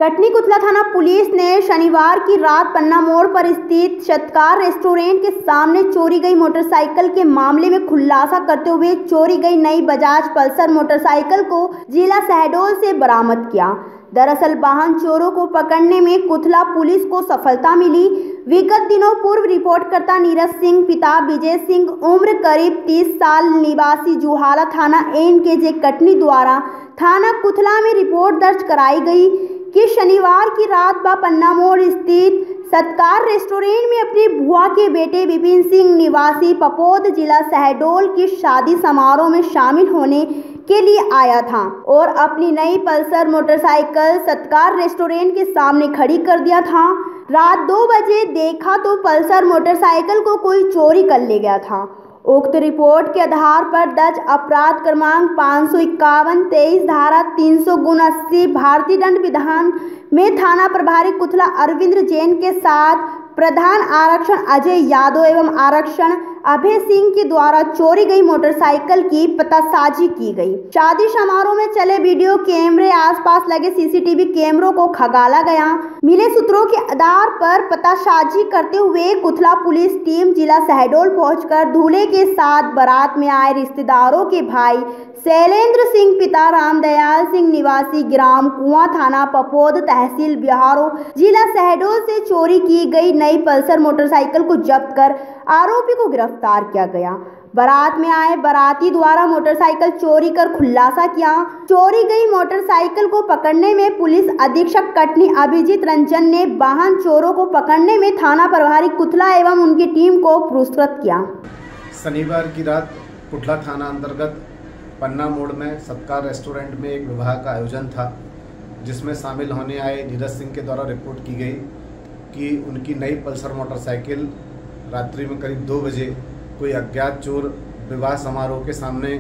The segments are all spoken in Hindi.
कटनी कुतला थाना पुलिस ने शनिवार की रात पन्ना मोड़ पर स्थित सत्कार रेस्टोरेंट के सामने चोरी गई मोटरसाइकिल के मामले में खुलासा करते हुए चोरी गई नई बजाज पल्सर मोटरसाइकिल को जिला शहडोल से बरामद किया। दरअसल वाहन चोरों को पकड़ने में कुतला पुलिस को सफलता मिली। विगत दिनों पूर्व रिपोर्टकर्ता नीरज सिंह पिता विजय सिंह उम्र करीब 30 साल निवासी जुहाला थाना एनकेजे कटनी द्वारा थाना कुतला में रिपोर्ट दर्ज कराई गई कि शनिवार की रात पन्ना मोड़ स्थित सत्कार रेस्टोरेंट में अपनी बुआ के बेटे विपिन सिंह निवासी पपोद जिला शहडोल की शादी समारोह में शामिल होने के लिए आया था और अपनी नई पल्सर मोटरसाइकिल सत्कार रेस्टोरेंट के सामने खड़ी कर दिया था। रात 2 बजे देखा तो पल्सर मोटरसाइकिल को कोई चोरी कर ले गया था। उक्त रिपोर्ट के आधार पर दर्ज अपराध क्रमांक 551-23 धारा 300/80 भारतीय दंड विधान में थाना प्रभारी कुतला अरविंद जैन के साथ प्रधान आरक्षण अजय यादव एवं आरक्षण अभय सिंह के द्वारा चोरी गई मोटरसाइकिल की पतासाजी की गई। शादी समारोह में चले वीडियो कैमरे आसपास लगे सीसीटीवी कैमरों को खंगाला गया। मिले सूत्रों के आधार पर पतासाजी करते हुए कुतला पुलिस टीम जिला शहडोल पहुंचकर दूल्हे के साथ बारात में आए रिश्तेदारों के भाई शैलेंद्र सिंह पिता रामदयाल सिंह निवासी ग्राम कुआं थाना पपोद तहसील बिहारो जिला शहडोल से चोरी की गई नई पल्सर मोटरसाइकिल को जब्त कर आरोपी को गिरफ्तार किया गया। बारात में आए बाराती द्वारा मोटरसाइकिल चोरी कर खुलासा किया। चोरी गई मोटरसाइकिल को पकड़ने में पुलिस अधीक्षक कटनी अभिजीत रंजन ने वाहन चोरों को पकड़ने में थाना प्रभारी कुतला एवं उनकी टीम को पुरस्कृत किया। शनिवार की रात कुतला थाना अंतर्गत पन्ना मोड़ में सत्कार रेस्टोरेंट में एक विवाह का आयोजन था, जिसमें शामिल होने आए नीरज सिंह के द्वारा रिपोर्ट की गई कि उनकी नई पल्सर मोटरसाइकिल रात्रि में करीब 2 बजे कोई अज्ञात चोर विवाह समारोह के सामने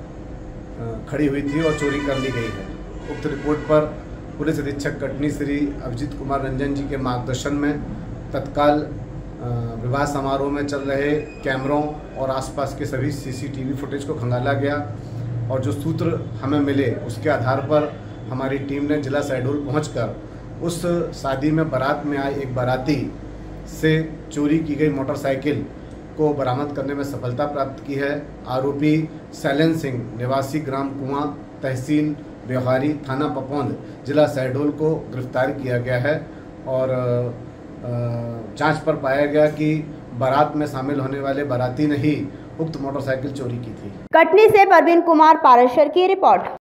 खड़ी हुई थी और चोरी कर ली गई है। उक्त रिपोर्ट पर पुलिस अधीक्षक कटनी श्री अभिजीत कुमार रंजन जी के मार्गदर्शन में तत्काल विवाह समारोह में चल रहे कैमरों और आसपास के सभी सीसीटीवी फुटेज को खंगाला गया और जो सूत्र हमें मिले उसके आधार पर हमारी टीम ने जिला शहडोल पहुंचकर उस शादी में बारात में आए एक बाराती से चोरी की गई मोटरसाइकिल को बरामद करने में सफलता प्राप्त की है। आरोपी शैलेंद्र सिंह निवासी ग्राम कुआं तहसील बिहारी थाना पपोद जिला शहडोल को गिरफ्तार किया गया है और जांच पर पाया गया कि बारात में शामिल होने वाले बाराती ने ही उक्त मोटरसाइकिल चोरी की थी। कटनी से परवीन कुमार पारेशर की रिपोर्ट।